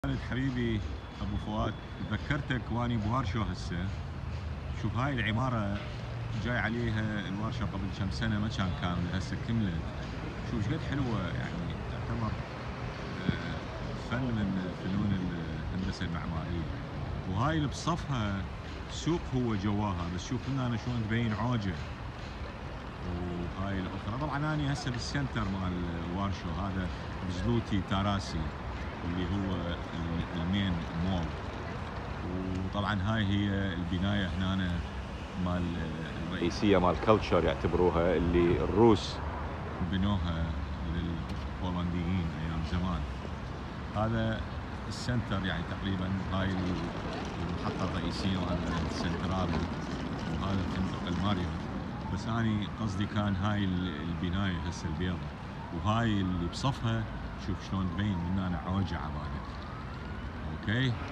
خالد حبيبي ابو فؤاد، ذكرتك واني بوارشو هسه. شوف هاي العماره جاي عليها الوارشو قبل كم سنه، ما كان كامله، هسه كملت. شوف ايش قد حلوه، يعني تعتبر فن من فنون الهندسه المعماريه. وهاي اللي بصفها سوق هو جواها، بس شوف هنا أنا شلون تبين عوجه. وهاي الاخرى طبعا انا هسه بالسنتر مال وارشو، هذا بزلوتي تاراسي اللي هو المين مول. وطبعا هاي هي البنايه هنا مال الرئيسيه مال كلتشر يعتبروها، اللي الروس بنوها للبولنديين ايام زمان. هذا السنتر يعني تقريبا، هاي المحطه الرئيسيه مال السنترال، وهذا الفندق الماريوت. بس اني قصدي كان هاي البنايه هسه البيضة، وهاي اللي بصفها شوف شلون تبين من هنا عوجه عبالك. اوكي.